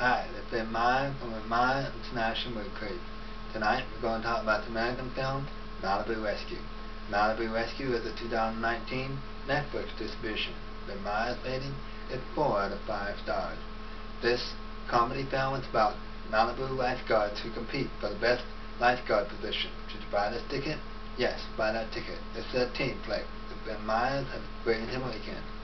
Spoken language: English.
Hi, it's been Maya from the Maya International Movie Crew. Tonight we're going to talk about the American film Malibu Rescue. Malibu Rescue is a 2019 Netflix distribution. The Maya's rating is 4 out of 5 stars. This comedy film is about Malibu lifeguards who compete for the best lifeguard position. Should you buy this ticket? Yes, buy that ticket. It's a teen flick. It's been Maya's. Have a great weekend.